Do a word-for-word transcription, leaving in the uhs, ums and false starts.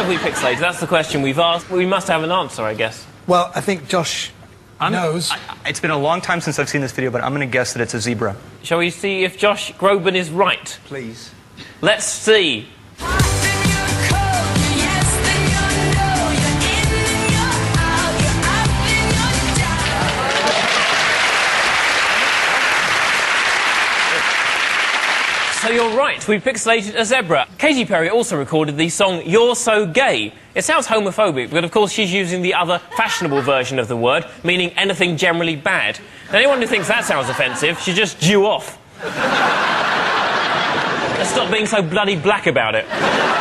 have we pixelated? That's the question we've asked. We must have an answer, I guess. Well, I think Josh I'm, knows. I, it's been a long time since I've seen this video, but I'm going to guess that it's a zebra. Shall we see if Josh Groban is right? Please. Let's see. So you're right, we pixelated a zebra. Katy Perry also recorded the song You're So Gay. It sounds homophobic, but of course she's using the other fashionable version of the word, meaning anything generally bad. And anyone who thinks that sounds offensive should just Jew off. Let's stop being so bloody black about it.